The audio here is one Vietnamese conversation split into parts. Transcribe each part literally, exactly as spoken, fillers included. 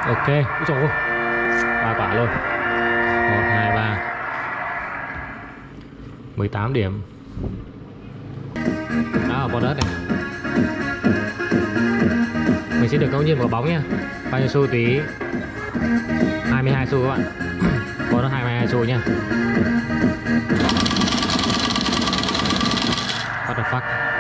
Ok, úi dồi ôi, ba quả luôn. Một, hai, ba, mười tám điểm. Đó ở bonus này. Mình sẽ được ngẫu nhiên một bóng nha. Bao nhiêu xu tí? hai mươi hai xu các bạn. Bonus hai mươi hai xu nha. What the fuck?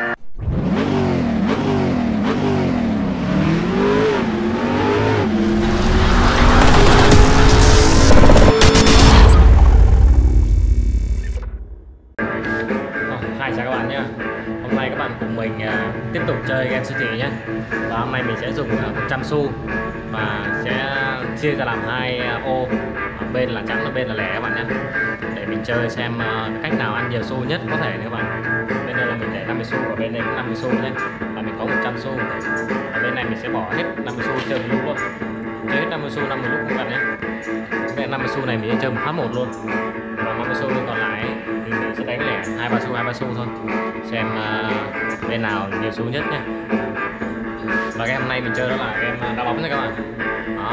Hi chào các bạn nhé. Hôm nay các bạn cùng mình uh, tiếp tục chơi game siêu thị nhé. Và hôm nay mình sẽ dùng uh, một trăm xu và sẽ chia ra làm hai uh, ô, ở bên là trắng và bên là lẻ các bạn nhé, để mình chơi xem uh, cách nào ăn nhiều xu nhất có thể các bạn. Bên đây là mình để năm mươi xu và bên đây cũng năm mươi xu nhé, và mình có một trăm xu. Và bên này mình sẽ bỏ hết năm mươi xu chơi một lúc luôn, chơi hết năm mươi xu năm mươi lúc các bạn nhé. Bên năm mươi xu này mình sẽ chơi một phát một luôn, và năm mươi xu còn lại thì mình sẽ đánh lẻ hai ba xu hai ba xu thôi, xem uh, bên nào nhiều xu nhất nhé. Và game hôm nay mình chơi đó là game đá bóng nha các bạn. Đó.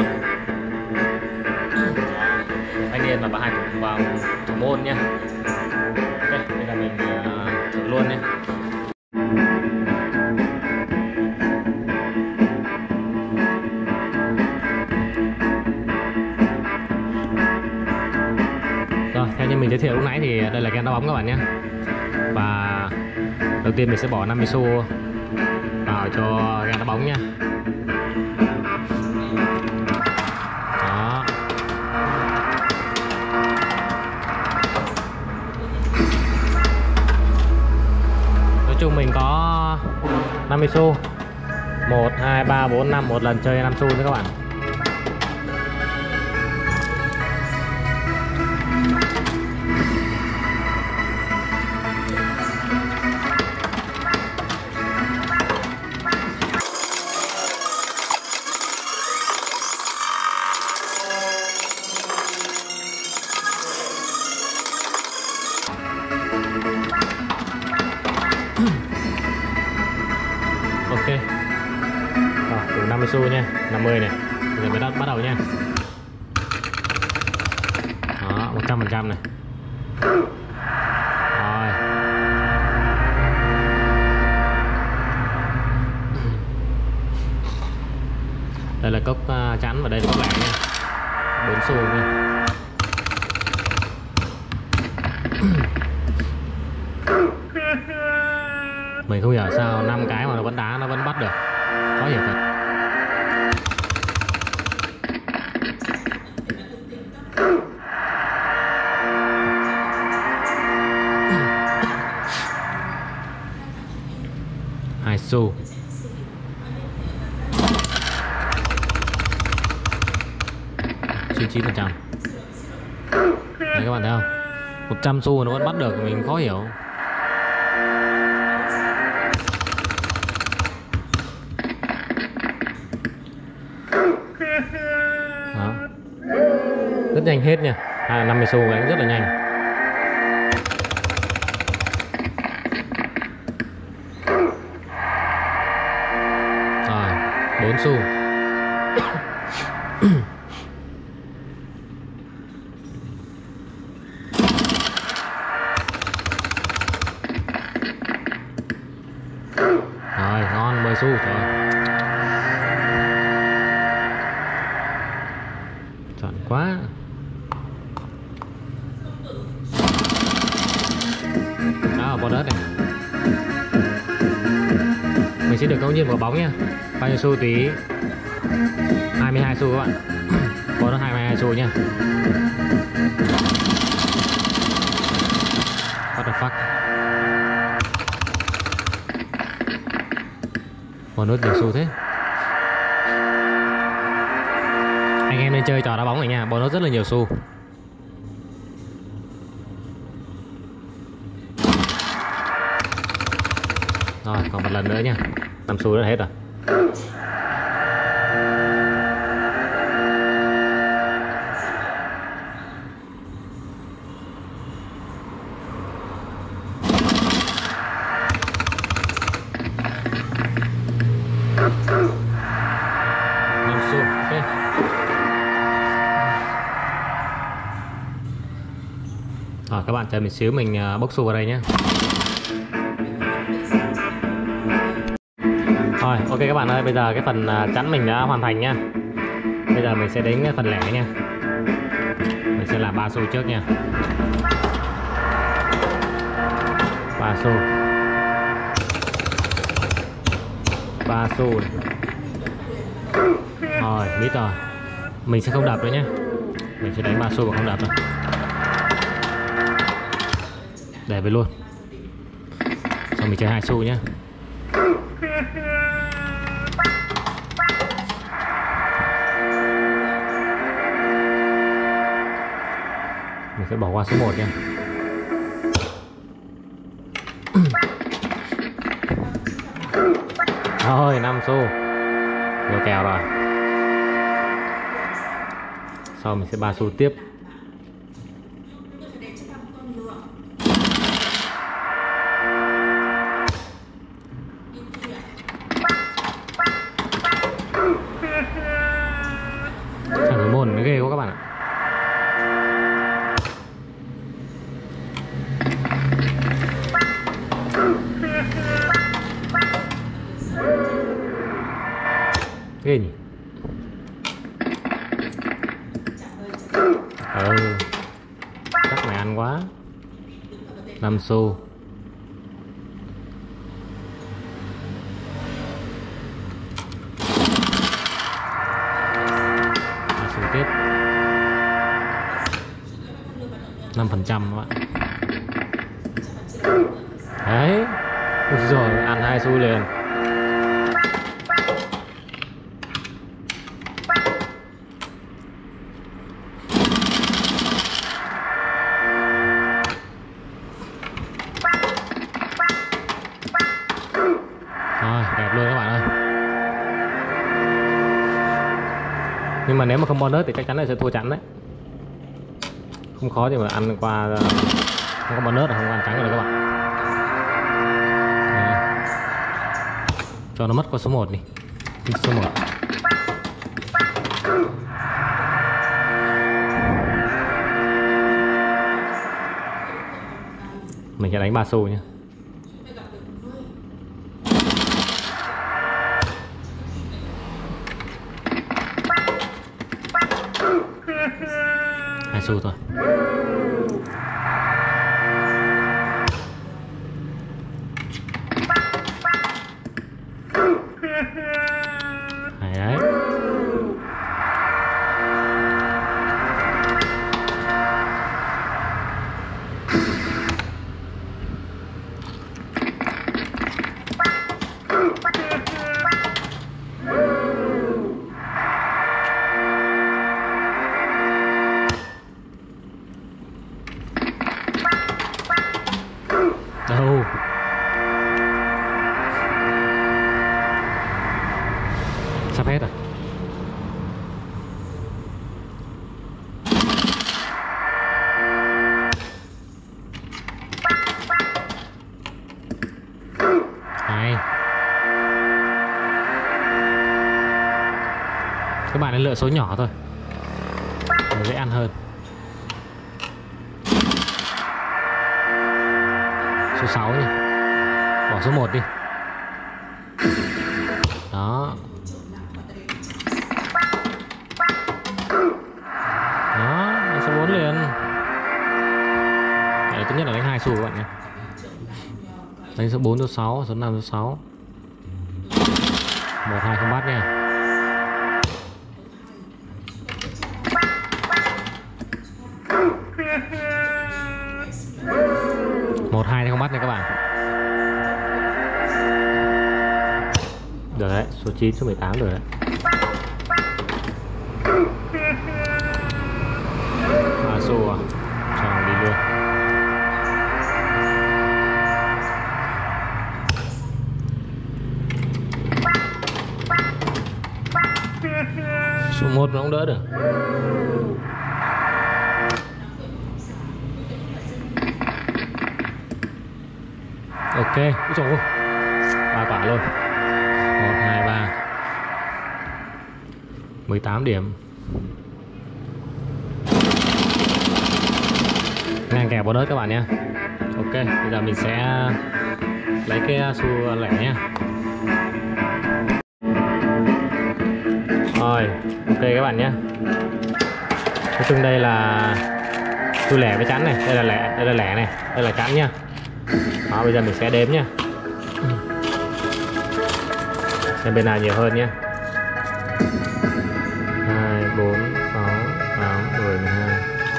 Thanh niên và bà hai cùng vào thủ môn nhé. Ok, bây giờ mình uh, thử luôn nhé. Rồi, theo như mình giới thiệu lúc nãy thì đây là game đá bóng các bạn nhé. Và đầu tiên mình sẽ bỏ năm mươi xu vào cho game đá bóng nha. Đó. Nói chung mình có năm mươi xu. một, hai, ba, bốn, năm, một lần chơi năm xu nữa các bạn. Ok. Rồi, từ năm mươi xu nha, năm mươi này. Bây giờ mới bắt bắt đầu nha. Đó, một trăm phần trăm này. Rồi. Đây là cốc uh, chắn và đây là cốc lẻ nha. bốn xu nha. Mình không hiểu sao năm cái mà nó vẫn đá, nó vẫn bắt được. Khó hiểu thật. Hai xu. chín mươi chín phần trăm. Đấy các bạn thấy không? một trăm xu nó vẫn bắt được, mình khó hiểu. Đó. Rất nhanh hết nha. À, năm mươi xu đánh rất là nhanh. Rồi, bốn xu. Rồi, ngon, mười xu rồi. Chọn quá. Đó ở bonus này. Mình sẽ được ngẫu nhiên một bóng nha. Bao nhiêu xu tí? hai mươi hai xu các bạn. Bonus hai mươi hai xu nha. What the fuck? Bonus nhiều xu thế. Anh em nên chơi trò đá bóng này nha, bonus rất là nhiều xu. Rồi, còn một lần nữa nha. năm xu đã hết rồi. năm xu, ok. bạn, chờ mình xíu mình bốc xù vào đây nhé. Rồi, ok các bạn ơi, bây giờ cái phần chắn mình đã hoàn thành nha. Bây giờ mình sẽ đến cái phần lẻ nha. Mình sẽ làm ba xu trước nha. Ba xu. Ba xu. Rồi, biết rồi. Mình sẽ không đập nữa nhé. Mình sẽ đánh ba xu và không đập nữa. Để về luôn. Xong mình chơi hai xu nhé. Mình sẽ bỏ qua số một nha. Rồi, năm xu. Vô kèo rồi. Sau mình sẽ ba xu tiếp. Chẳng có môn nó ghê quá các bạn ạ. Ghê nhỉ. Ừ, chắc mày ăn quá. Năm xu. Ba xu tiếp. Năm phần trăm các bạn. Đấy. Ui rồi, ăn hai xu liền. Rồi, đẹp luôn các bạn ơi. Nhưng mà nếu mà không bonus thì chắc chắn là sẽ thua chắn đấy. Không khó thì mà ăn qua không có bonus là không ăn trắng rồi các bạn. Đấy. Cho nó mất qua số một đi. Số một. Mình sẽ đánh ba xu nhé. Hai xu thôi. Hay đấy. Đâu. Sắp hết rồi. Hay. Các bạn nên lựa số nhỏ thôi, để dễ ăn hơn. Số sáu nhỉ. Bỏ số một đi. Đó. Đó, đánh số bốn liền. Đấy, tốt nhất là đánh hai xu các bạn nhé. Đánh số bốn, số sáu, số năm, số sáu. một hai không bắt nha. một hai không bắt nha các bạn. Được đấy, số chín, số mười tám rồi đấy. Ba xu à, cho đi luôn. Số một nó cũng đỡ được. Ok, úi dồi ôi, ba quả luôn. Một, hai, ba, mười tám điểm. ngang kèo bonus các bạn nhé. Ok, bây giờ mình sẽ lấy cái xu lẻ nhé. Rồi, ok các bạn nhé. Nói chung đây là xu lẻ với chắn này, đây là lẻ, đây là lẻ này, đây là chắn nhá. Đó, bây giờ mình sẽ đếm nhá. Xem bên nào nhiều hơn nhé. Hai, bốn, sáu, tám, mười, mười hai.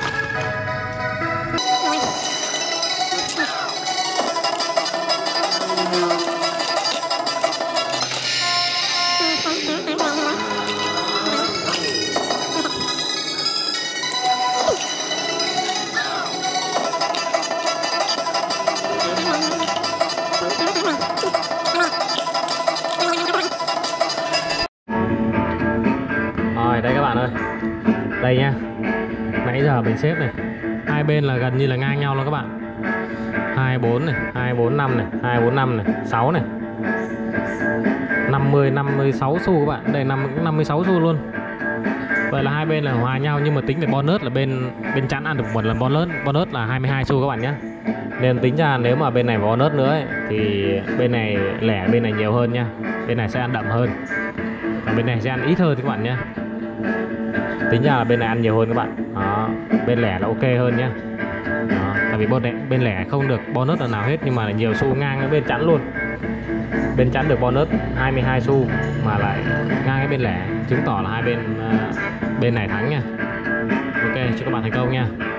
Rồi đây các bạn ơi, đây nha, nãy giờ mình xếp này, hai bên là gần như là ngang nhau luôn các bạn. Hai bốn này, hai bốn năm này, hai bốn năm này, sáu này, năm mươi năm mươi sáu xu các bạn. Đây năm mươi sáu xu luôn. Vậy là hai bên là hòa nhau, nhưng mà tính về bonus là bên bên chắn ăn được một lần bonus, bonus là hai mươi hai xu các bạn nhé. Nên tính ra nếu mà bên này bonus nữa ấy, thì bên này lẻ bên này nhiều hơn nha. Bên này sẽ ăn đậm hơn, còn bên này sẽ ăn ít hơn các bạn nhé. Tính ra là bên này ăn nhiều hơn các bạn. Đó, bên lẻ là ok hơn nhá. Đó, tại vì bên, này, bên lẻ không được bonus là nào hết, nhưng mà là nhiều xu ngang với bên chắn luôn. Bên chắn được bonus hai mươi hai xu mà lại ngang cái bên lẻ, chứng tỏ là hai bên uh, bên này thắng nha. Ok, chúc các bạn thành công nha.